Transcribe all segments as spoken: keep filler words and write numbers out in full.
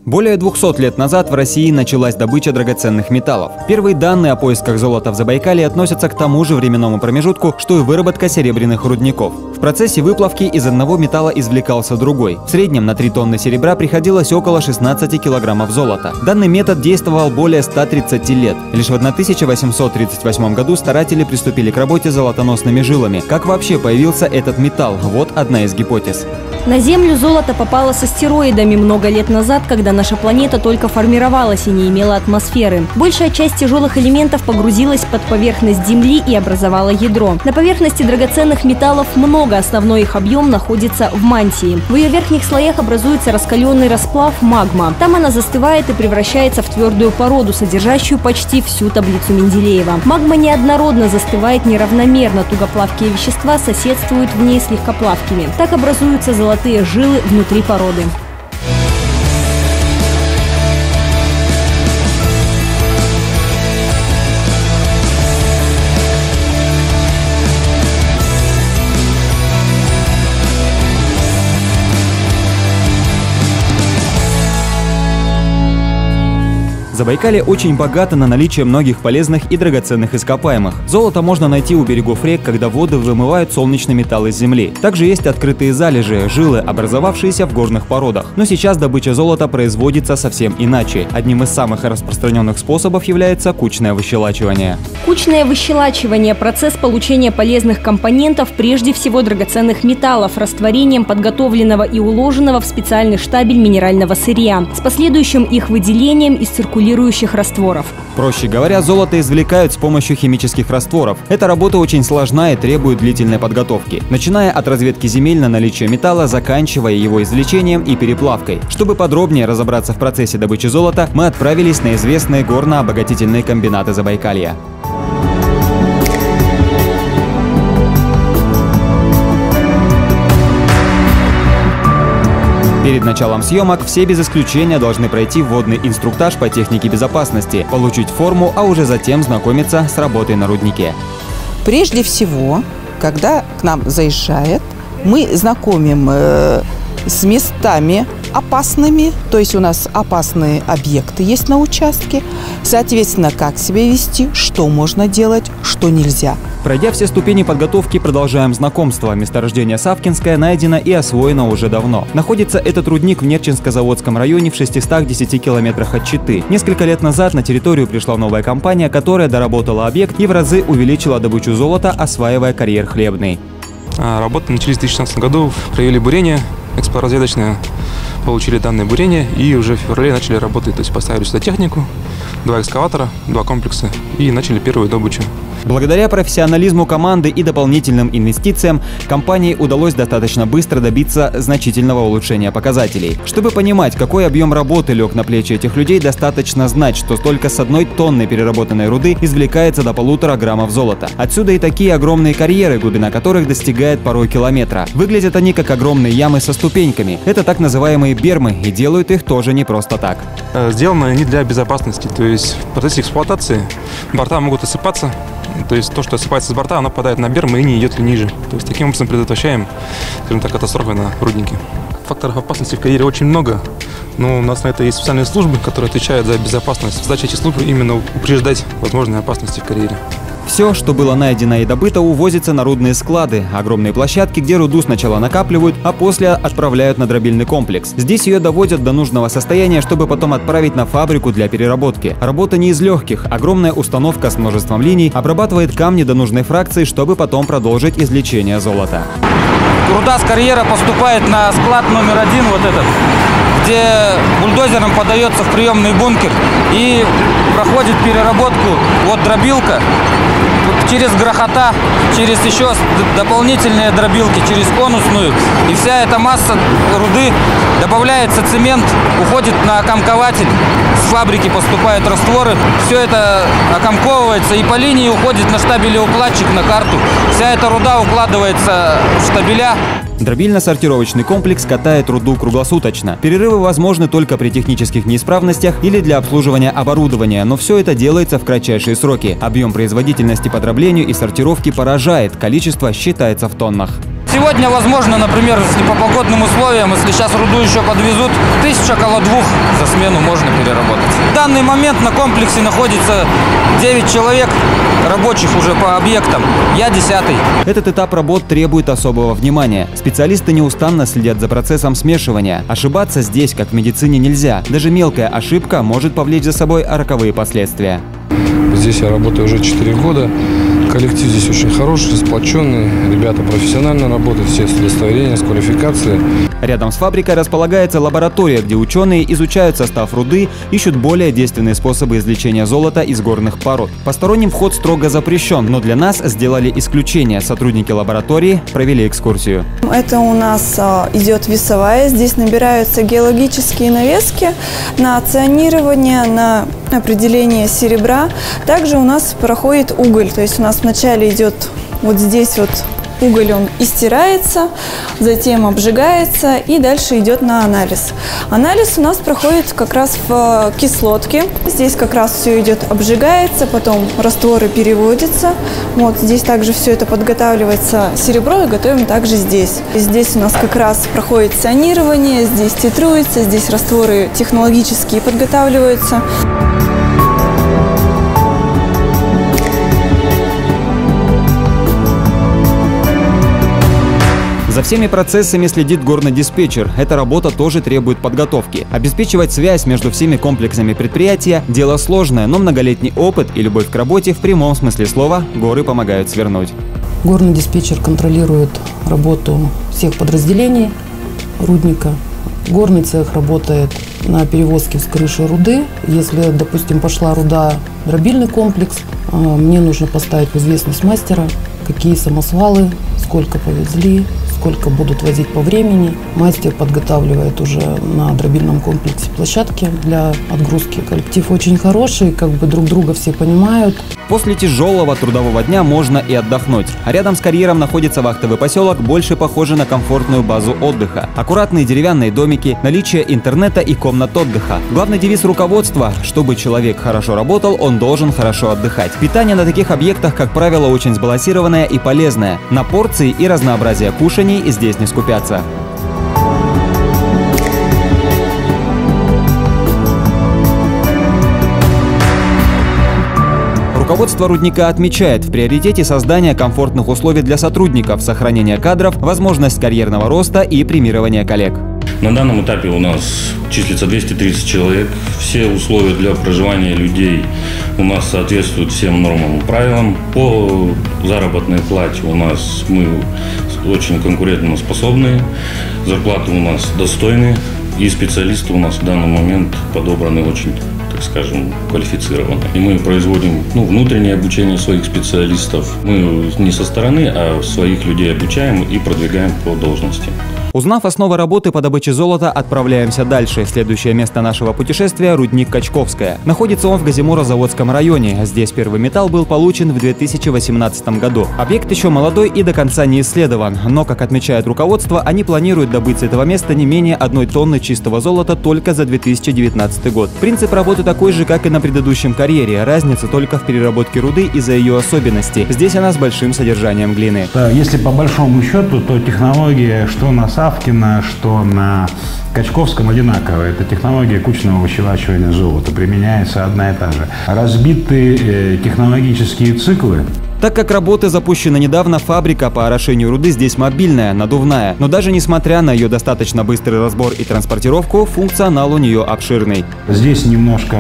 Более двухсот лет назад в России началась добыча драгоценных металлов. Первые данные о поисках золота в Забайкалье относятся к тому же временному промежутку, что и выработка серебряных рудников. В процессе выплавки из одного металла извлекался другой. В среднем на три тонны серебра приходилось около шестнадцати килограммов золота. Данный метод действовал более ста тридцати лет. Лишь в тысяча восемьсот тридцать восьмом году старатели приступили к работе с золотоносными жилами. Как вообще появился этот металл? Вот одна из гипотез. На Землю золото попало с астероидами много лет назад, когда наша планета только формировалась и не имела атмосферы. Большая часть тяжелых элементов погрузилась под поверхность Земли и образовала ядро. На поверхности драгоценных металлов много, основной их объем находится в мантии. В ее верхних слоях образуется раскаленный расплав магма. Там она застывает и превращается в твердую породу, содержащую почти всю таблицу Менделеева. Магма неоднородно застывает неравномерно, тугоплавкие вещества соседствуют в ней с легкоплавкими. Так образуются золотые жилы внутри породы. Забайкалье очень богато на наличие многих полезных и драгоценных ископаемых. Золото можно найти у берегов рек, когда воды вымывают солнечный металл из земли. Также есть открытые залежи, жилы, образовавшиеся в горных породах. Но сейчас добыча золота производится совсем иначе. Одним из самых распространенных способов является кучное выщелачивание. Кучное выщелачивание – процесс получения полезных компонентов, прежде всего драгоценных металлов, растворением подготовленного и уложенного в специальный штабель минерального сырья, с последующим их выделением из циркулирующих растворов. Проще говоря, золото извлекают с помощью химических растворов. Эта работа очень сложна и требует длительной подготовки, начиная от разведки земель на наличие металла, заканчивая его извлечением и переплавкой. Чтобы подробнее разобраться в процессе добычи золота, мы отправились на известные горно-обогатительные комбинаты Забайкалья. Перед началом съемок все без исключения должны пройти вводный инструктаж по технике безопасности, получить форму, а уже затем знакомиться с работой на руднике. Прежде всего, когда к нам заезжает, мы знакомим э, с местами опасными, то есть у нас опасные объекты есть на участке, соответственно, как себя вести, что можно делать, что нельзя. Пройдя все ступени подготовки, продолжаем знакомство. Месторождение Савкинское найдено и освоено уже давно. Находится этот рудник в Нерчинско-Заводском районе в шестистах десяти километрах от Читы. Несколько лет назад на территорию пришла новая компания, которая доработала объект и в разы увеличила добычу золота, осваивая карьер хлебный. Работы начались в две тысячи шестнадцатом году, провели бурение эксплоразведочное, получили данные бурения и уже в феврале начали работать. То есть поставили сюда технику, два экскаватора, два комплекса и начали первую добычу. Благодаря профессионализму команды и дополнительным инвестициям компании удалось достаточно быстро добиться значительного улучшения показателей. Чтобы понимать, какой объем работы лег на плечи этих людей, достаточно знать, что только с одной тонны переработанной руды извлекается до полутора граммов золота. Отсюда и такие огромные карьеры, глубина которых достигает порой километра. Выглядят они как огромные ямы со ступеньками. Это так называемые бермы, и делают их тоже не просто так. Сделано они для безопасности, то есть в процессе эксплуатации борта могут осыпаться. То есть то, что осыпается с борта, оно попадает на бермы и не идет ниже. То есть таким образом предотвращаем, скажем так, катастрофы на руднике. Факторов опасности в карьере очень много, но у нас на это есть специальные службы, которые отвечают за безопасность. Задача этих служб именно упреждать возможные опасности в карьере. Все, что было найдено и добыто, увозится на рудные склады, огромные площадки, где руду сначала накапливают, а после отправляют на дробильный комплекс. Здесь ее доводят до нужного состояния, чтобы потом отправить на фабрику для переработки. Работа не из легких. Огромная установка с множеством линий обрабатывает камни до нужной фракции, чтобы потом продолжить извлечение золота. Руда с карьера поступает на склад номер один, вот этот, где бульдозером подается в приемный бункер и проходит переработку. Вот дробилка, через грохота, через еще дополнительные дробилки, через конусную. И вся эта масса руды, добавляется цемент, уходит на окомкователь. С фабрики поступают растворы. Все это окомковывается и по линии уходит на штабелеукладчик, на карту. Вся эта руда укладывается в штабеля. Дробильно-сортировочный комплекс катает руду круглосуточно. Перерывы возможны только при технических неисправностях или для обслуживания оборудования, но все это делается в кратчайшие сроки. Объем производительности по дроблению и сортировке поражает, количество считается в тоннах. Сегодня, возможно, например, если по погодным условиям, если сейчас руду еще подвезут, тысяч около двух за смену можно переработать. В данный момент на комплексе находится девять человек рабочих уже по объектам. Я десятый. Этот этап работ требует особого внимания. Специалисты неустанно следят за процессом смешивания. Ошибаться здесь, как в медицине, нельзя. Даже мелкая ошибка может повлечь за собой роковые последствия. Здесь я работаю уже четыре года. Коллектив здесь очень хороший, сплоченный. Ребята профессионально работают, все с удостоверением, с квалификацией. Рядом с фабрикой располагается лаборатория, где ученые изучают состав руды, ищут более действенные способы извлечения золота из горных пород. Посторонним вход строго запрещен, но для нас сделали исключение. Сотрудники лаборатории провели экскурсию. Это у нас а, идет весовая. Здесь набираются геологические навески на ционирование, на определение серебра. Также у нас проходит уголь, то есть у нас вначале идет вот здесь вот уголь, он истирается, затем обжигается и дальше идет на анализ. Анализ у нас проходит как раз в кислотке. Здесь как раз все идет, обжигается, потом растворы переводятся. Вот здесь также все это подготавливается серебро и готовим также здесь. Здесь у нас как раз проходит ционирование, здесь титруется, здесь растворы технологические подготавливаются. За всеми процессами следит горный диспетчер. Эта работа тоже требует подготовки. Обеспечивать связь между всеми комплексами предприятия – дело сложное, но многолетний опыт и любовь к работе в прямом смысле слова горы помогают свернуть. Горный диспетчер контролирует работу всех подразделений рудника. Горный цех работает на перевозке с крыши руды. Если, допустим, пошла руда в дробильный комплекс, мне нужно поставить в известность мастера, какие самосвалы, сколько повезли, сколько будут возить по времени. Мастер подготавливает уже на дробильном комплексе площадки для отгрузки. Коллектив очень хороший, как бы друг друга все понимают. После тяжелого трудового дня можно и отдохнуть. А рядом с карьером находится вахтовый поселок, больше похожий на комфортную базу отдыха. Аккуратные деревянные домики, наличие интернета и комнат отдыха. Главный девиз руководства – чтобы человек хорошо работал, он должен хорошо отдыхать. Питание на таких объектах, как правило, очень сбалансированное и полезное. На порции и разнообразие кушаний здесь не скупятся. Руководство рудника отмечает, в приоритете создание комфортных условий для сотрудников, сохранение кадров, возможность карьерного роста и премирование коллег. На данном этапе у нас числится двести тридцать человек. Все условия для проживания людей у нас соответствуют всем нормам и правилам. По заработной плате у нас мы очень конкурентоспособные, зарплаты у нас достойные, и специалисты у нас в данный момент подобраны очень, так скажем, квалифицированно. И мы производим ну, внутреннее обучение своих специалистов. Мы не со стороны, а своих людей обучаем и продвигаем по должности. Узнав основы работы по добыче золота, отправляемся дальше. Следующее место нашего путешествия – рудник Качковская. Находится он в Газимуро-Заводском районе. Здесь первый металл был получен в две тысячи восемнадцатом году. Объект еще молодой и до конца не исследован. Но, как отмечает руководство, они планируют добыть с этого места не менее одной тонны чистого золота только за две тысячи девятнадцатый год. Принцип работы такой же, как и на предыдущем карьере. Разница только в переработке руды из-за ее особенностей. Здесь она с большим содержанием глины. Если по большому счету, то технология, что на Савкино, что на Качковском одинаковая. Это технология кучного выщелачивания золота. Применяется одна и та же. Разбиты э, технологические циклы. Так как работы запущены недавно, фабрика по орошению руды здесь мобильная, надувная. Но даже несмотря на ее достаточно быстрый разбор и транспортировку, функционал у нее обширный. Здесь немножко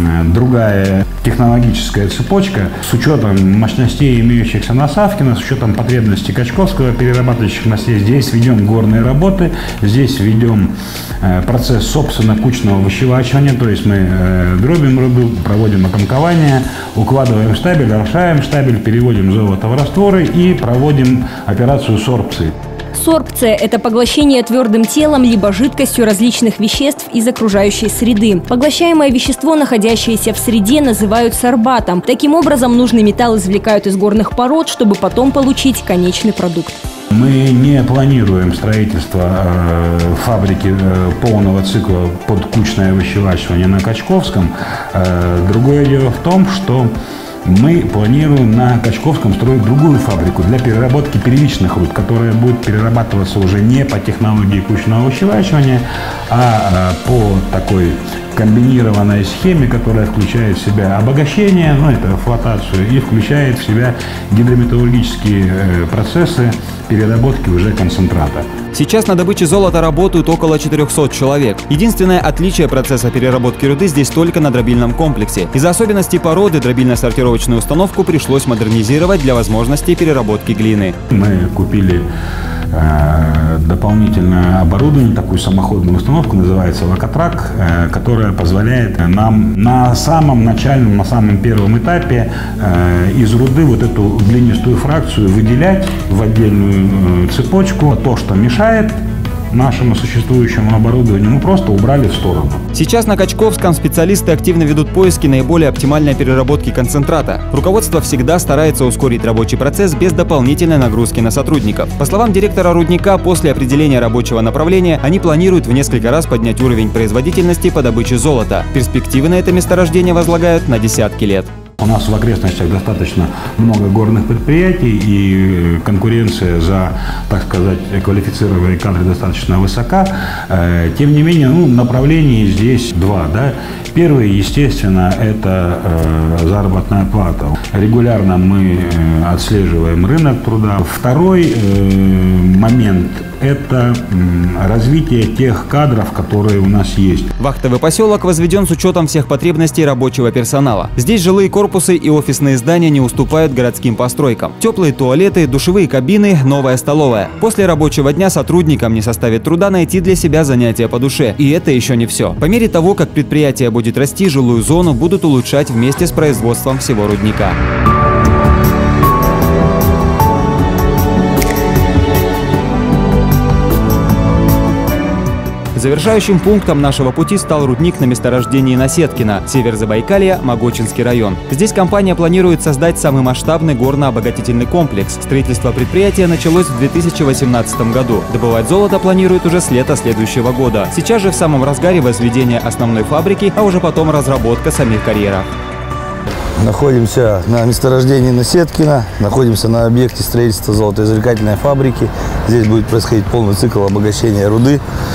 другая технологическая цепочка. С учетом мощностей, имеющихся на Савкино, с учетом потребностей Качковского перерабатывающих мощностей, здесь ведем горные работы, здесь ведем процесс, собственно, кучного выщелачивания. То есть мы дробим руду, проводим окомкование, укладываем штабель, орошаем штабель, переводим золото в растворы и проводим операцию сорбции. Сорбция – это поглощение твердым телом либо жидкостью различных веществ из окружающей среды. Поглощаемое вещество, находящееся в среде, называют сорбатом. Таким образом, нужный металл извлекают из горных пород, чтобы потом получить конечный продукт. Мы не планируем строительство э, фабрики э, полного цикла под кучное выщелачивание на Качковском. Э, другое дело в том, что мы планируем на Качковском строить другую фабрику для переработки первичных руд, которая будет перерабатываться уже не по технологии кучного вычерчивания, а по такой комбинированной схеме, которая включает в себя обогащение, ну это флотацию, и включает в себя гидрометаллургические процессы переработки уже концентрата. Сейчас на добыче золота работают около четырёхсот человек. Единственное отличие процесса переработки руды здесь только на дробильном комплексе. Из-за особенностей породы дробильно-сортировочную установку пришлось модернизировать для возможности переработки глины. Мы купили э, дополнительное оборудование, такую самоходную установку, называется локотрак, э, которая позволяет нам на самом начальном, на самом первом этапе э, из руды вот эту глинистую фракцию выделять в отдельную э, цепочку. То, что мешает нашему существующему оборудованию, мы просто убрали в сторону. Сейчас на Качковском специалисты активно ведут поиски наиболее оптимальной переработки концентрата. Руководство всегда старается ускорить рабочий процесс без дополнительной нагрузки на сотрудников. По словам директора рудника, после определения рабочего направления они планируют в несколько раз поднять уровень производительности по добыче золота. Перспективы на это месторождение возлагают на десятки лет. У нас в окрестностях достаточно много горных предприятий, и конкуренция за, так сказать, квалифицированные кадры достаточно высока. Тем не менее, ну, направлений здесь два. Да? Первое, естественно, это э, заработная плата. Регулярно мы э, отслеживаем рынок труда. Второй э, момент – это э, развитие тех кадров, которые у нас есть. Вахтовый поселок возведен с учетом всех потребностей рабочего персонала. Здесь жилые корпусы и офисные здания не уступают городским постройкам. Теплые туалеты, душевые кабины, новая столовая. После рабочего дня сотрудникам не составит труда найти для себя занятия по душе. И это еще не все. По мере того, как предприятие будет будет расти, жилую зону будут улучшать вместе с производством всего рудника. Завершающим пунктом нашего пути стал рудник на месторождении Насеткино, Северо-Забайкалье, Могочинский район. Здесь компания планирует создать самый масштабный горно-обогатительный комплекс. Строительство предприятия началось в две тысячи восемнадцатом году. Добывать золото планируют уже с лета следующего года. Сейчас же в самом разгаре возведение основной фабрики, а уже потом разработка самих карьеров. Находимся на месторождении Насеткино, находимся на объекте строительства золотоизвлекательной фабрики. Здесь будет происходить полный цикл обогащения руды.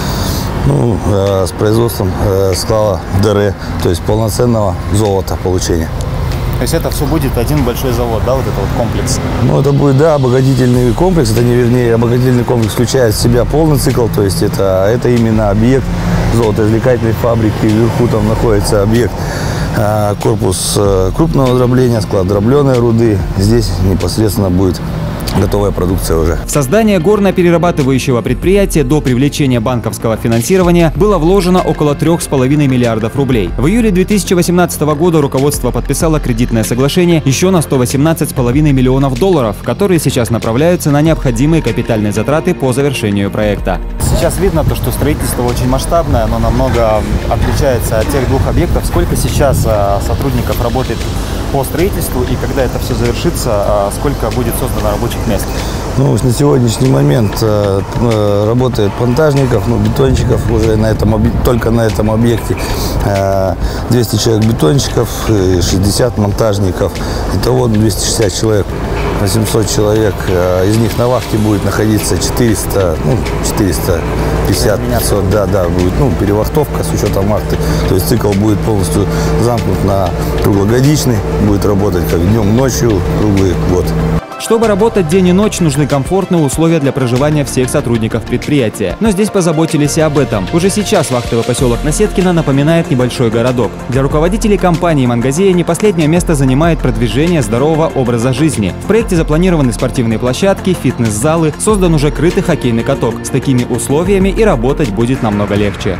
Ну, э, с производством э, склада ДР, то есть полноценного золота получения. То есть это все будет один большой завод, да, вот это вот комплекс? Ну, это будет, да, обогатительный комплекс, это не вернее, обогатительный комплекс включает в себя полный цикл, то есть это, это именно объект золотоизвлекательной фабрики, вверху там находится объект, э, корпус э, крупного дробления, склад дробленой руды, здесь непосредственно будет готовая продукция уже. В создание горно-перерабатывающего предприятия до привлечения банковского финансирования было вложено около трёх с половиной миллиардов рублей. В июле две тысячи восемнадцатого года руководство подписало кредитное соглашение еще на сто восемнадцать с половиной миллионов долларов, которые сейчас направляются на необходимые капитальные затраты по завершению проекта. Сейчас видно то, что строительство очень масштабное, оно намного отличается от тех двух объектов. Сколько сейчас сотрудников работает по строительству, и когда это все завершится, сколько будет создано рабочих мест? Ну, на сегодняшний момент э, работает монтажников, ну, бетонщиков уже на этом, только на этом объекте. Э, двести человек бетонщиков, шестьдесят монтажников. Итого двести шестьдесят человек. На семьсот человек, э, из них на вахте будет находиться четыреста, ну, четыреста пятьдесят, пятьсот, да, да, будет, ну, перевахтовка с учетом вахты. То есть цикл будет полностью замкнут на круглогодичный, будет работать как днем, ночью, круглый год. Чтобы работать день и ночь, нужны комфортные условия для проживания всех сотрудников предприятия. Но здесь позаботились и об этом. Уже сейчас вахтовый поселок Насеткино напоминает небольшой городок. Для руководителей компании «Мангазея» не последнее место занимает продвижение здорового образа жизни. В проекте запланированы спортивные площадки, фитнес-залы, создан уже крытый хоккейный каток. С такими условиями и работать будет намного легче.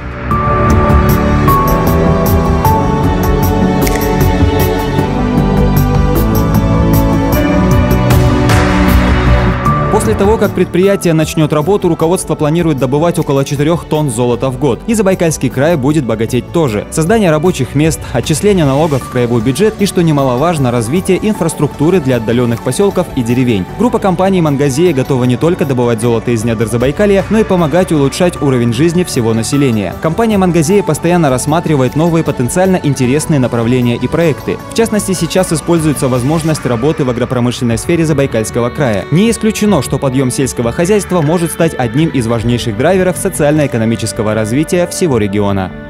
После того, как предприятие начнет работу, руководство планирует добывать около четырёх тонн золота в год. И Забайкальский край будет богатеть тоже. Создание рабочих мест, отчисление налогов в краевой бюджет и, что немаловажно, развитие инфраструктуры для отдаленных поселков и деревень. Группа компаний «Мангазея» готова не только добывать золото из недр Забайкалья, но и помогать улучшать уровень жизни всего населения. Компания «Мангазея» постоянно рассматривает новые потенциально интересные направления и проекты. В частности, сейчас используется возможность работы в агропромышленной сфере Забайкальского края. Не исключено, что подъем сельского хозяйства может стать одним из важнейших драйверов социально-экономического развития всего региона.